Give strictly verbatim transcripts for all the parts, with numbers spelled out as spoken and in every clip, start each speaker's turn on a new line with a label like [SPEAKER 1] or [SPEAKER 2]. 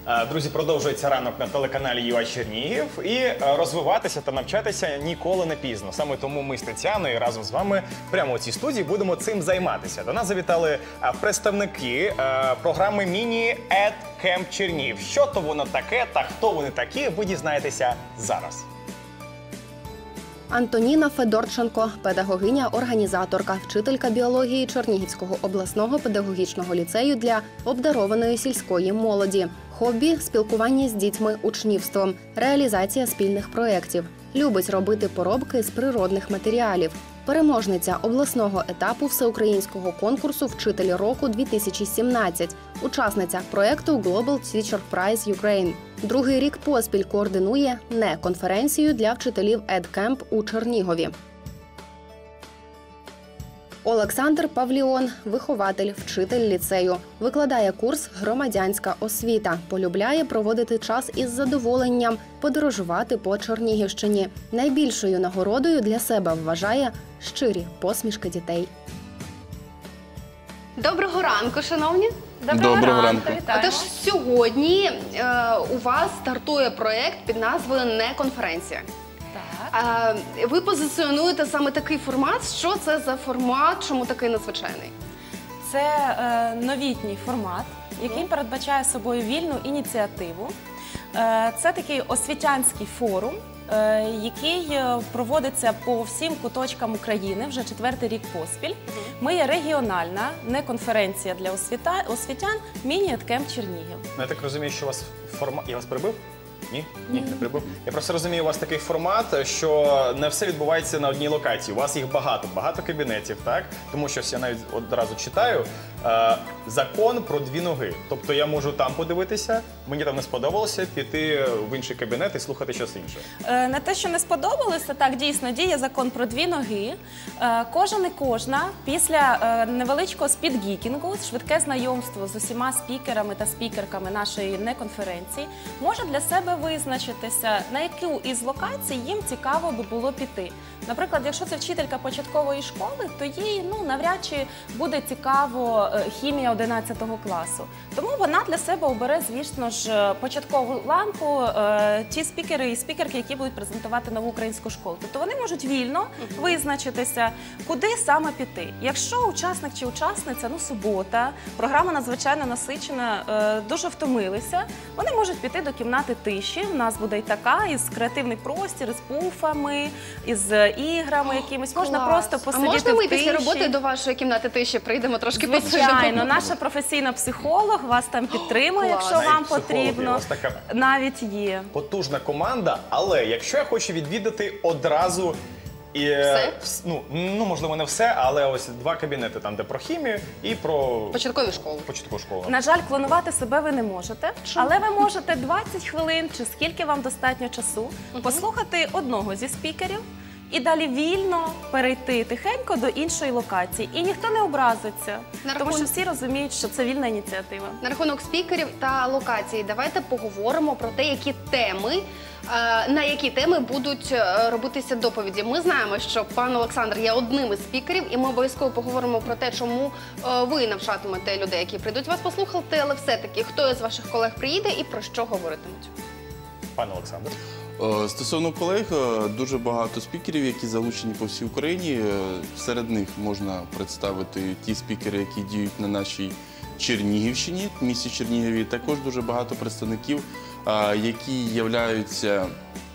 [SPEAKER 1] Друзі, продовжується ранок на телеканалі ю а Чернігів. І розвиватися та навчатися ніколи не пізно. Саме тому ми з Тетяною разом з вами прямо у цій студії будемо цим займатися. До нас завітали представники програми «Міні Ед-Кемп Чернігів». Що то воно таке та хто вони такі, ви дізнаєтеся зараз.
[SPEAKER 2] Антоніна Федорченко – педагогиня-організаторка, вчителька біології Чернігівського обласного педагогічного ліцею для обдарованої сільської молоді. Хобі – спілкування з дітьми, учнівством, реалізація спільних проєктів. Любить робити поробки з природних матеріалів. Переможниця обласного етапу всеукраїнського конкурсу «Вчитель року-дві тисячі сімнадцять», учасниця проєкту Global Teacher Prize Ukraine. Другий рік поспіль координує не-конференцію для вчителів Ед-Кемп у Чернігові. Олександр Павліон – вихователь, вчитель ліцею. Викладає курс «Громадянська освіта». Полюбляє проводити час із задоволенням, подорожувати по Чернігівщині. Найбільшою нагородою для себе вважає щирі посмішки дітей. Доброго ранку, шановні!
[SPEAKER 3] Доброго, Доброго ранку!
[SPEAKER 2] ранку. Отож, сьогодні е, у вас стартує проєкт під назвою «Не-конференція». А, ви позиціонуєте саме такий формат. Що це за формат, чому такий надзвичайний?
[SPEAKER 3] Це е, новітній формат, який передбачає собою вільну ініціативу. Е, це такий освітянський форум, е, який проводиться по всім куточкам України вже четвертий рік поспіль. Ми є регіональна, не конференція для освіта, освітян, «Міні-Ед-Кемп Чернігів».
[SPEAKER 1] Я так розумію, що у вас формат... Я вас перебив? Ні? Ні, не прибув. Я просто розумію, у вас такий формат, що не все відбувається на одній локації. У вас їх багато, багато кабінетів, так? Тому що я навіть одразу читаю е, закон про дві ноги. Тобто я можу там подивитися, мені там не сподобалося, піти в інший кабінет і слухати щось інше.
[SPEAKER 3] Е, не те, що не сподобалося, так, дійсно, діє закон про дві ноги. Е, кожен і кожна після е, невеличкого спідгікінгу, швидке знайомство з усіма спікерами та спікерками нашої неконференції, може для себе визначитися, на яку із локацій їм цікаво би було піти. Наприклад, якщо це вчителька початкової школи, то їй ну, навряд чи буде цікаво хімія одинадцятого класу. Тому вона для себе обере, звісно ж, початкову ланку, е, ті спікери і спікерки, які будуть презентувати нову українську школу. Тобто вони можуть вільно визначитися, куди саме піти. Якщо учасник чи учасниця, ну субота, програма надзвичайно насичена, е, дуже втомилися, вони можуть піти до кімнати тиші. У нас буде і така, із креативний простір, із пуфами, із іграми якимись. Можна просто посидіти в тиші.
[SPEAKER 2] А можна ми після роботи до вашої кімнати тиші прийдемо трошки посидимо?
[SPEAKER 3] Звичайно, наша професійна психолог вас там підтримує, якщо вам потрібно. Навіть є.
[SPEAKER 1] Потужна команда, але якщо я хочу відвідати одразу і,
[SPEAKER 2] все?
[SPEAKER 1] Ну, ну, можливо, не все, але ось два кабінети, там, де про хімію і про
[SPEAKER 2] початкову школу.
[SPEAKER 1] Початкову школу.
[SPEAKER 3] На жаль, клонувати себе ви не можете, Чому? але ви можете двадцять хвилин, чи скільки вам достатньо часу, угу. послухати одного зі спікерів і далі вільно перейти тихенько до іншої локації. І ніхто не образиться, рахунок... тому що всі розуміють, що це вільна ініціатива.
[SPEAKER 2] На рахунок спікерів та локації давайте поговоримо про те, які теми, на які теми будуть робитися доповіді. Ми знаємо, що пан Олександр є одним із спікерів, і ми обов'язково поговоримо про те, чому ви навчатимете людей, які прийдуть вас послухати, але все-таки, хто із ваших колег приїде і про що говоритимуть?
[SPEAKER 1] Пан Олександр.
[SPEAKER 4] Стосовно колег, дуже багато спікерів, які залучені по всій Україні. Серед них можна представити ті спікери, які діють на нашій Чернігівщині, в місті Чернігові. Також дуже багато представників, які являються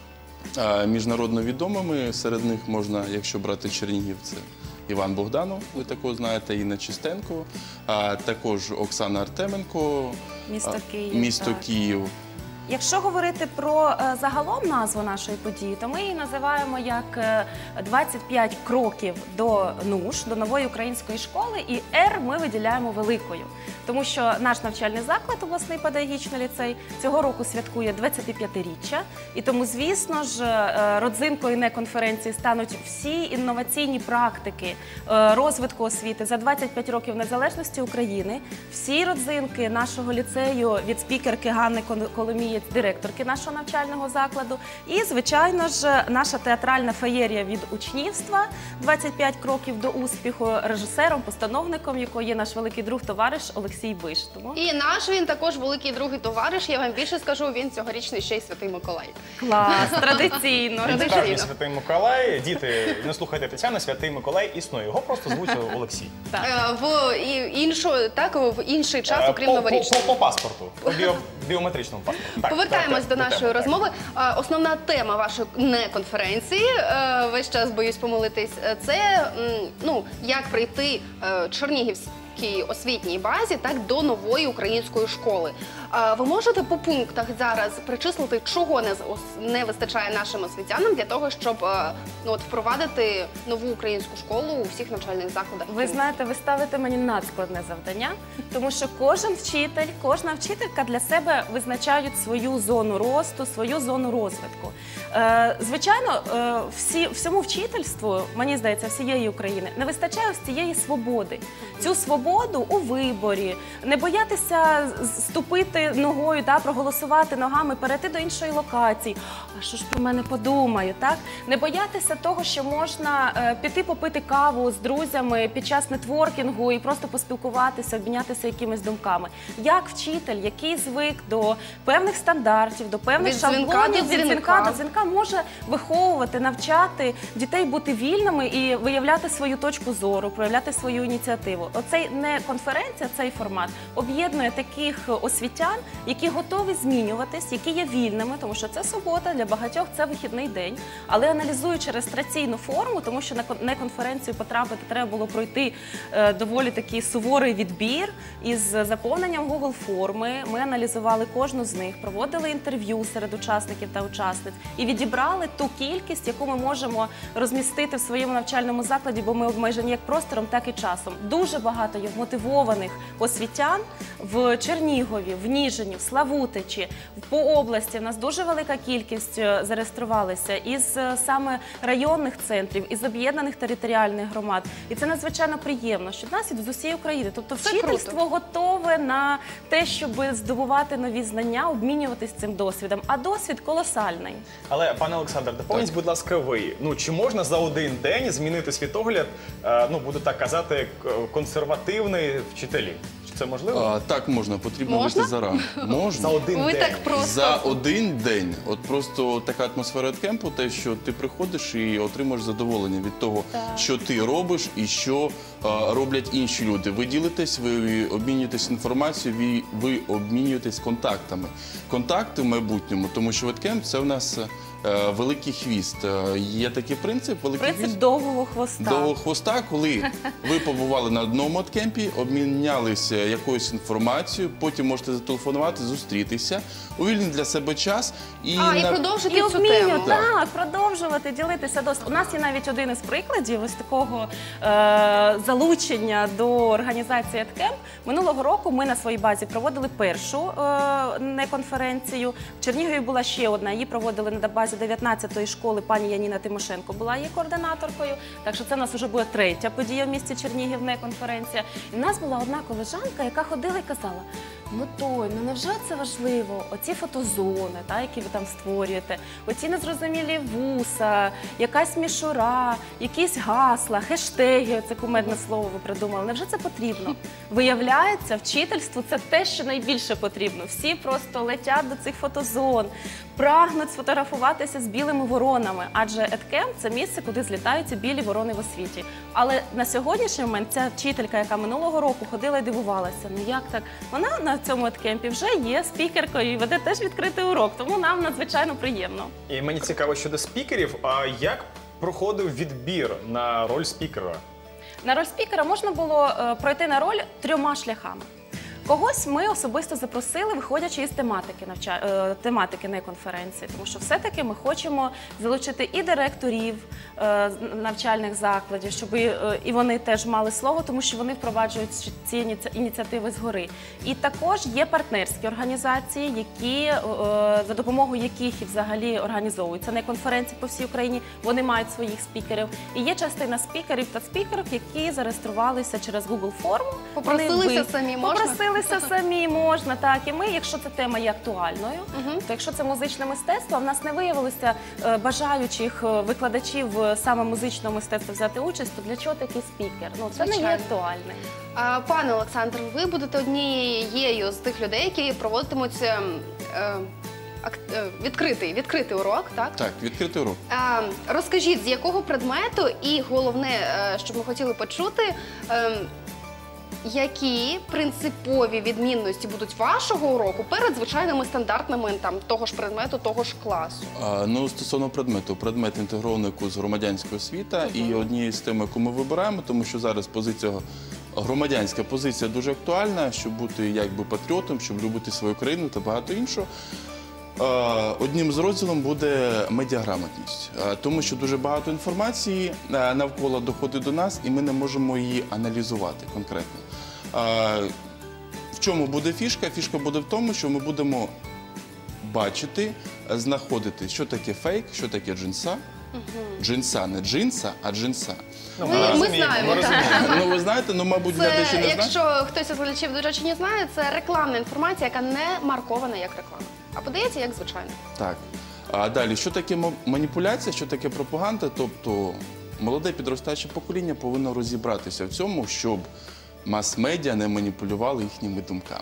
[SPEAKER 4] міжнародно відомими. Серед них можна, якщо брати Чернігів, це Іван Богданов, ви такого знаєте, Інна Чистенко, також Оксана Артеменко,
[SPEAKER 3] місто Київ.
[SPEAKER 4] Місто Київ.
[SPEAKER 3] Якщо говорити про загалом назву нашої події, то ми її називаємо як двадцять п'ять кроків до НУШ, до нової української школи, і «Р» ми виділяємо великою. Тому що наш навчальний заклад, обласний педагогічний ліцей, цього року святкує двадцятип'ятиріччя. І тому, звісно ж, родзинкою не-конференції стануть всі інноваційні практики розвитку освіти за двадцять п'ять років незалежності України. Всі родзинки нашого ліцею від спікерки Ганни Коломієць танець директорки нашого навчального закладу. І, звичайно ж, наша театральна феєрія від учнівства «двадцять п'ять кроків до успіху», режисером, постановником якого є наш великий друг, товариш Олексій Биш. Тому
[SPEAKER 2] І наш він також великий друг і товариш. Я вам більше скажу, він цьогорічний ще й Святий Миколай.
[SPEAKER 3] клас, традиційно.
[SPEAKER 1] Він
[SPEAKER 2] Традиційно.
[SPEAKER 1] справді Святий Миколай. Діти, не слухайте Тетяну, Святий Миколай існує. Його просто звуть Олексій.
[SPEAKER 3] Так.
[SPEAKER 2] Е, В і- іншу, так, в інший час,
[SPEAKER 1] Е,
[SPEAKER 2] окрім
[SPEAKER 1] по-
[SPEAKER 2] новорічного.
[SPEAKER 1] По, по паспорту, по біо, біометричному паспорту. Так,
[SPEAKER 2] Повертаємось
[SPEAKER 1] так,
[SPEAKER 2] до
[SPEAKER 1] так,
[SPEAKER 2] нашої
[SPEAKER 1] теми,
[SPEAKER 2] розмови. Е, Основна тема вашої не конференції, е, весь час боюсь помилитись, е, це м, ну, як прийти е, Чернігівській освітній базі так, до нової української школи. Е, Ви можете по пунктах зараз причислити, чого не, з- ос- не вистачає нашим освітянам для того, щоб е, ну, от, впровадити нову українську школу у всіх навчальних закладах?
[SPEAKER 3] Ви знаєте, ви ставите мені надскладне завдання, тому що кожен вчитель, кожна вчителька для себе визначають свою зону росту, свою зону розвитку. Е, звичайно, е, всі, всьому вчительству, мені здається, всієї України не вистачає ось цієї свободи. Цю свободу у виборі, не боятися з- ступити ногою, да, проголосувати ногами, перейти до іншої локації. А що ж про мене подумають, так? Не боятися того, що можна е, піти попити каву з друзями під час нетворкінгу і просто поспілкуватися, обмінятися якимись думками. Як вчитель, який звик до певних стандартів, до певних
[SPEAKER 2] Від дзвінка
[SPEAKER 3] шаблонів,
[SPEAKER 2] до
[SPEAKER 3] від дзвінка
[SPEAKER 2] дзвінка.
[SPEAKER 3] до дзвінка може виховувати, навчати дітей бути вільними і виявляти свою точку зору, проявляти свою ініціативу. Оцей не конференція, цей формат об'єднує таких освітян, які готові змінюватись, які є вільними, тому що це субота, для багатьох це вихідний день. Але аналізуючи реєстраційну форму, тому що на кон- не конференцію потрапити треба було пройти е, доволі такий суворий відбір із заповненням Google форми. Ми аналізували кожну з них, проводили інтерв'ю серед учасників та учасниць і відібрали ту кількість, яку ми можемо розмістити в своєму навчальному закладі, бо ми обмежені як простором, так і часом. Дуже багато є мотивованих освітян в Чернігові, в Ніжині, в Славутичі, по області. У нас дуже велика кількість е, зареєструвалися із е, саме районних центрів, із об'єднаних територіальних громад. І це надзвичайно приємно, що в нас від з усієї України. Тобто
[SPEAKER 2] Це
[SPEAKER 3] вчительство готове на те, щоб здобувати нові знання, обмінюватись цим досвідом. А досвід колосальний.
[SPEAKER 1] Але, пане Олександр, доповніть, будь ласка, ви. Ну, чи можна за один день змінити світогляд, е, ну, буду так казати, к- консервативної вчителі? Чи це можливо?
[SPEAKER 4] А, так можна, потрібно
[SPEAKER 2] Можна?
[SPEAKER 4] вийти зарано. Можна.
[SPEAKER 1] За один
[SPEAKER 2] Ви
[SPEAKER 1] день.
[SPEAKER 2] так просто.
[SPEAKER 4] За один день. От просто така атмосфера кемпу, те, що ти приходиш і отримуєш задоволення від того, що ти робиш і що а, роблять інші люди. Ви ділитесь, ви обмінюєтесь інформацією, ви, ви обмінюєтесь контактами. Контакти в майбутньому, тому що веткемп – це в нас е, великий хвіст. Е, є такий принцип, великий
[SPEAKER 3] Принцип
[SPEAKER 4] хвіст.
[SPEAKER 3] довгого хвоста.
[SPEAKER 4] До хвоста, коли ви побували на одному кемпі, обмінялися якоюсь інформацією, потім можете зателефонувати, зустрітися, у вільний для себе час і,
[SPEAKER 2] А, і
[SPEAKER 4] на-
[SPEAKER 2] продовжити
[SPEAKER 3] І
[SPEAKER 2] цю
[SPEAKER 3] вмінню,
[SPEAKER 2] тему.
[SPEAKER 3] так, продовжувати, ділитися досвідом. У нас є навіть один із прикладів ось такого е, залучення до організації «Еткемп». Минулого року ми на своїй базі проводили першу е, неконференцію. В Чернігові була ще одна, її проводили на базі дев'ятнадцятої школи. Пані Яніна Тимошенко була її координаторкою. Так що це у нас вже буде третя подія в місті Чернігів, неконференція. І в нас була одна колежанка, яка ходила і казала: ну той, ну невже це важливо? Оці фотозони, та, які ви там створюєте, оці незрозумілі вуса, якась мішура, якісь гасла, хештеги, це кумедне слово ви придумали. Невже це потрібно? Виявляється, вчительству це те, що найбільше потрібно. Всі просто летять до цих фотозон, прагнуть сфотографуватися з білими воронами, адже Еткемп – це місце, куди злітаються білі ворони в освіті. Але на сьогоднішній момент ця вчителька, яка минулого року ходила і дивувалася, ну як так? Вона на цьому Еткемпі вже є спікеркою і веде теж відкритий урок, тому нам надзвичайно приємно.
[SPEAKER 1] І мені цікаво щодо спікерів, а як проходив відбір на роль спікера?
[SPEAKER 3] На роль спікера можна було е, пройти на роль трьома шляхами. Когось ми особисто запросили, виходячи із тематики навча... е, тематики неконференції, тому що все-таки ми хочемо залучити і директорів е, навчальних закладів, щоб і, е, і вони теж мали слово, тому що вони впроваджують ці ініці- ініціативи згори. І також є партнерські організації, які, е, за допомогою яких і взагалі організовуються неконференції по всій Україні, вони мають своїх спікерів. І є частина спікерів та спікерок, які зареєструвалися через Google форму. Вони
[SPEAKER 2] Попросилися
[SPEAKER 3] ви-
[SPEAKER 2] самі, можна?
[SPEAKER 3] Попросилися Долучилися самі, можна, так. І ми, якщо ця тема є актуальною, то якщо це музичне мистецтво, а в нас не виявилося е, бажаючих е, викладачів е, саме музичного мистецтва взяти участь, то для чого такий спікер? Ну, це не є
[SPEAKER 2] Звичайно.
[SPEAKER 3] актуальним.
[SPEAKER 2] А, Пане Олександр, ви будете однією з тих людей, які проводитимуть е, е, ак- е, відкритий, відкритий урок, так?
[SPEAKER 4] Так, відкритий урок.
[SPEAKER 2] А, розкажіть, з якого предмету, і головне, е, що ми хотіли почути, е, які принципові відмінності будуть вашого уроку перед звичайними стандартними там, того ж предмету, того ж класу?
[SPEAKER 4] А, Ну, стосовно предмету, предмет інтегрований курс громадянська освіта і однією з тем, яку ми вибираємо, тому що зараз позиція, громадянська позиція дуже актуальна, щоб бути якби патріотом, щоб любити свою країну та багато іншого. Е, Одним з розділів буде медіаграмотність, Е, тому що дуже багато інформації е, навколо доходить до нас, і ми не можемо її аналізувати конкретно. Е, В чому буде фішка? Фішка буде в тому, що ми будемо бачити, знаходити, що таке фейк, що таке джинса. Джинса, не джинса, а джинса.
[SPEAKER 1] Ну,
[SPEAKER 2] Ми- ми
[SPEAKER 1] розуміємо,
[SPEAKER 2] знаємо,
[SPEAKER 1] ми
[SPEAKER 2] так.
[SPEAKER 1] розуміємо.
[SPEAKER 4] Ну, ви знаєте, ну, мабуть,
[SPEAKER 2] Це,
[SPEAKER 4] глядачі не знають.
[SPEAKER 2] якщо хтось із глядачів, до речі, не знає, це рекламна інформація, яка не маркована як реклама, а подається як звичайно.
[SPEAKER 4] Так. А далі, що таке ма- маніпуляція, що таке пропаганда? Тобто молоде підростаюче покоління повинно розібратися в цьому, щоб мас-медіа не маніпулювали їхніми думками.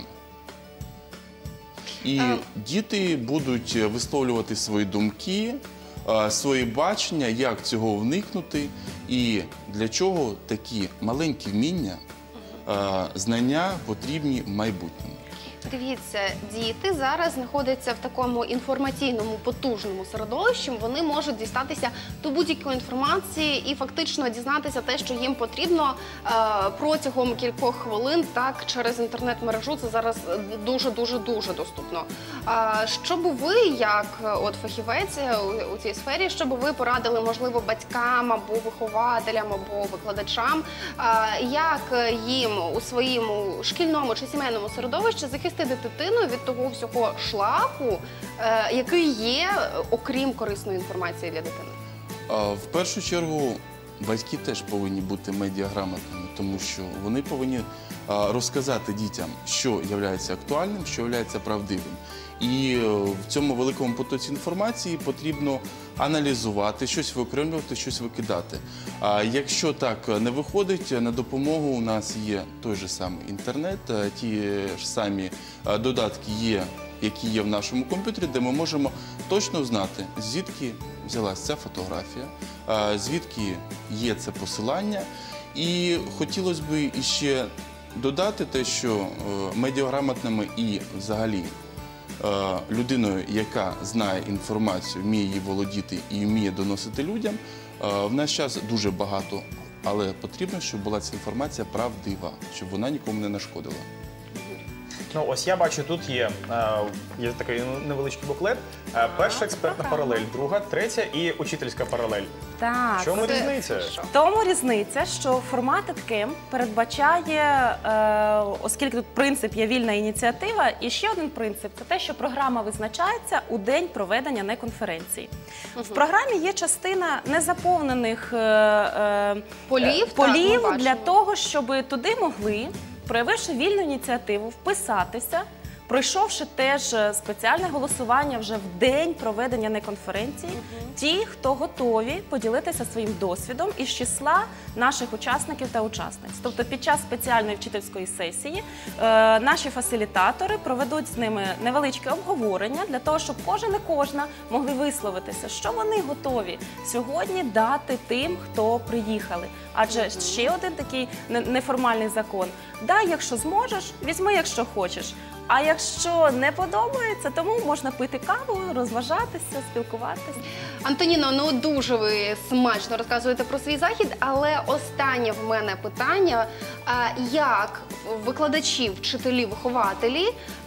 [SPEAKER 4] І
[SPEAKER 2] А-
[SPEAKER 4] діти будуть висловлювати свої думки, а, свої бачення, як цього вникнути і для чого такі маленькі вміння, а, знання потрібні в майбутньому.
[SPEAKER 2] Дивіться, діти зараз знаходяться в такому інформаційному потужному середовищі. Вони можуть дістатися до будь-якої інформації і фактично дізнатися те, що їм потрібно е, протягом кількох хвилин. Так, через інтернет-мережу це зараз дуже дуже дуже доступно. А що би ви, як е, от фахівець е, у, у цій сфері, що би ви порадили, можливо, батькам або вихователям, або викладачам, е, як їм у своєму шкільному чи сімейному середовищі захистити дитину від того всього шлаку, е, який є, е, окрім корисної інформації для дитини?
[SPEAKER 4] А, В першу чергу батьки теж повинні бути медіаграмотними, тому що вони повинні а, розказати дітям, що є актуальним, що є правдивим. І е, в цьому великому потоці інформації потрібно аналізувати, щось виокремлювати, щось викидати. А якщо так не виходить, на допомогу у нас є той же самий інтернет, е, ті ж самі е, додатки є, які є в нашому комп'ютері, де ми можемо точно знати, звідки взялася ця фотографія, е, звідки є це посилання. І хотілося б іще додати те, що е, медіаграмотними і взагалі е, людиною, яка знає інформацію, вміє її володіти і вміє доносити людям, е, в наш час дуже багато, але потрібно, щоб була ця інформація правдива, щоб вона нікому не нашкодила.
[SPEAKER 1] Ну, ось я бачу, тут є, е, є такий невеличкий буклет. Е, Перша експертна
[SPEAKER 3] програма.
[SPEAKER 1] паралель, друга, третя і учительська паралель.
[SPEAKER 3] Так.
[SPEAKER 1] В чому
[SPEAKER 2] Це
[SPEAKER 1] різниця?
[SPEAKER 2] що?
[SPEAKER 3] В тому різниця, що формат ЕТКЕМ передбачає, е, оскільки тут принцип є вільна ініціатива, і ще один принцип – це те, що програма визначається у день проведення неконференції. В програмі є частина незаповнених е, е,
[SPEAKER 2] Полів,
[SPEAKER 3] е,
[SPEAKER 2] так,
[SPEAKER 3] полів
[SPEAKER 2] ми бачимо.
[SPEAKER 3] для того, щоб туди могли, проявивши вільну ініціативу, вписатися, пройшовши теж спеціальне голосування вже в день проведення неконференції, ті, хто готові поділитися своїм досвідом із числа наших учасників та учасниць. Тобто під час спеціальної вчительської сесії е, наші фасилітатори проведуть з ними невеличке обговорення для того, щоб кожен і кожна могли висловитися, що вони готові сьогодні дати тим, хто приїхали. Адже ще один такий не- неформальний закон. Дай, якщо зможеш, візьми, якщо хочеш. А якщо не подобається, тому можна пити каву, розважатися, спілкуватися.
[SPEAKER 2] Антоніно, ну дуже ви смачно розказуєте про свій захід, але останнє в мене питання: а як викладачі, вчителі, вихователі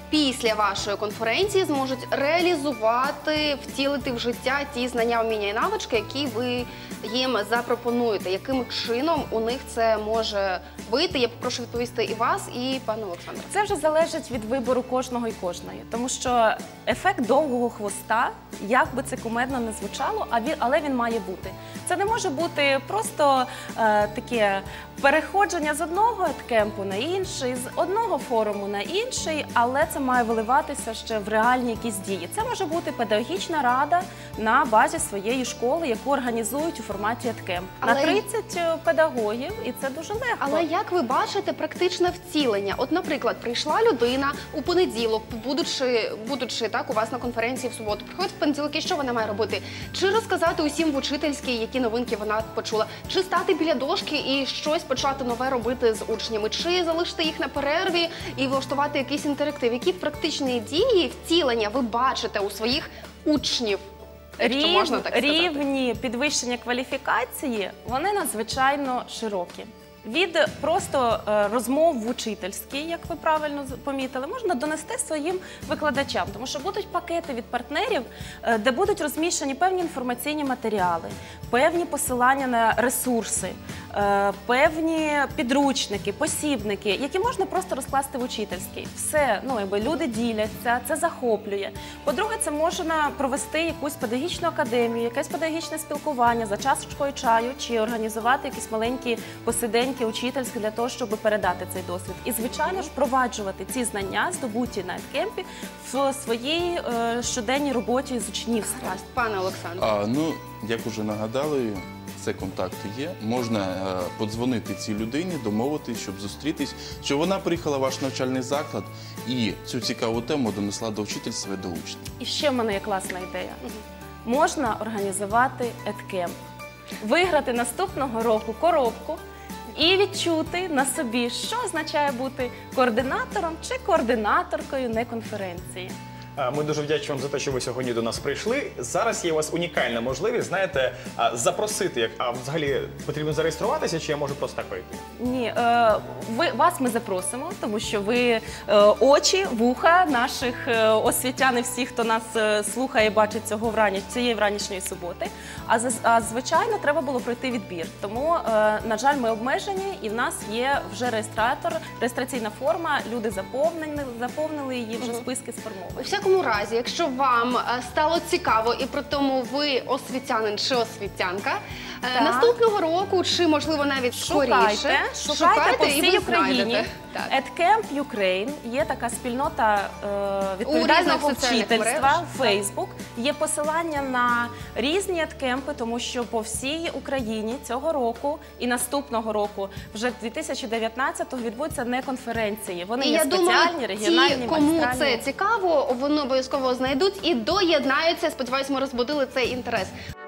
[SPEAKER 2] після вашої конференції зможуть реалізувати, втілити в життя ті знання, вміння і навички, які ви їм запропонуєте? Яким чином у них це може вийти? Я попрошу відповісти і вас, і пана Олександра.
[SPEAKER 3] Це вже залежить від вибору кожного і кожної, тому що ефект довгого хвоста, як би це кумедно не звучало, а він, але він має бути. Це не може бути просто е, таке переходження з одного кемпу на інший, з одного форуму на інший, але це має виливатися ще в реальні якісь дії. Це може бути педагогічна рада на базі своєї школи, яку організують у форматі едкемп.
[SPEAKER 2] Але-
[SPEAKER 3] На тридцять педагогів, і це дуже легко.
[SPEAKER 2] Але як ви бачите практичне втілення? От, наприклад, прийшла людина у понеділок, будучи, будучи так у вас на конференції в суботу, приходить в понеділок, і що вона має робити? Чи розказати усім в учительській, які новинки вона почула? Чи стати біля дошки і щось почати нове робити з учнями? Чи залишити їх на перерві і влаштувати якийсь інтерактив? Які практичні дії, втілення ви бачите у своїх учнів? Якщо
[SPEAKER 3] Рів-
[SPEAKER 2] можна так сказати.
[SPEAKER 3] Рівні підвищення кваліфікації, вони надзвичайно широкі. Від просто е, розмов в учительській, як ви правильно з- помітили, можна донести своїм викладачам, тому що будуть пакети від партнерів, е, де будуть розміщені певні інформаційні матеріали, певні посилання на ресурси, е, певні підручники, посібники, які можна просто розкласти в учительській. Все, ну, якби люди діляться, це захоплює. По-друге, це можна провести якусь педагогічну академію, якесь педагогічне спілкування за чашечкою чаю чи організувати якісь маленькі посиденьки учительські для того, щоб передати цей досвід. І, звичайно ж, впроваджувати ці знання, здобуті на едкемпі, в своїй е, щоденній роботі з учнівством.
[SPEAKER 2] Гаразд, пане Олександре.
[SPEAKER 4] А, ну, як уже нагадали, це контакти є. Можна е, подзвонити цій людині, домовитись, щоб зустрітись, щоб вона приїхала в ваш навчальний заклад і цю цікаву тему донесла до вчительства і до учнів.
[SPEAKER 3] І ще в мене є класна ідея. Можна організувати едкемп, виграти наступного року коробку і відчути на собі, що означає бути координатором чи координаторкою неконференції.
[SPEAKER 1] А, Ми дуже вдячні вам за те, що ви сьогодні до нас прийшли. Зараз є у вас унікальна можливість, знаєте, а, запросити, як, а взагалі потрібно зареєструватися, чи я можу просто так прийти?
[SPEAKER 3] Ні, е, ви, вас ми запросимо, тому що ви е, очі, вуха наших е, освітян і всіх, хто нас е, слухає і бачить цього врані, цієї вранішньої суботи. А, за- а звичайно, треба було пройти відбір. Тому, е, на жаль, ми обмежені, і в нас є вже реєстратор, реєстраційна форма, люди заповнені, заповнили її, вже списки
[SPEAKER 2] У
[SPEAKER 3] сформовані.
[SPEAKER 2] всякому разі, якщо вам е, стало цікаво і при тому ви освітянин чи освітянка, е,
[SPEAKER 3] Так.
[SPEAKER 2] наступного року, чи можливо навіть скоріше,
[SPEAKER 3] Шукайте, шукайте по
[SPEAKER 2] і
[SPEAKER 3] всій
[SPEAKER 2] ви
[SPEAKER 3] Україні.
[SPEAKER 2] знайдете. Так.
[SPEAKER 3] едкемп Ukraine є така спільнота е,
[SPEAKER 2] різних
[SPEAKER 3] відповідального
[SPEAKER 2] соціальних
[SPEAKER 3] вчительства,
[SPEAKER 2] мережах.
[SPEAKER 3] Фейсбук. Є посилання на різні едкемпи, тому що по всій Україні цього року і наступного року, вже дві тисячі дев'ятнадцятого, відбудуться не конференції. Вони
[SPEAKER 2] І
[SPEAKER 3] є
[SPEAKER 2] я
[SPEAKER 3] спеціальні,
[SPEAKER 2] думаю,
[SPEAKER 3] регіональні,
[SPEAKER 2] ті, кому
[SPEAKER 3] магістральні.
[SPEAKER 2] це цікаво, вони обов'язково знайдуть і доєднаються. Сподіваюсь, ми розбудили цей інтерес.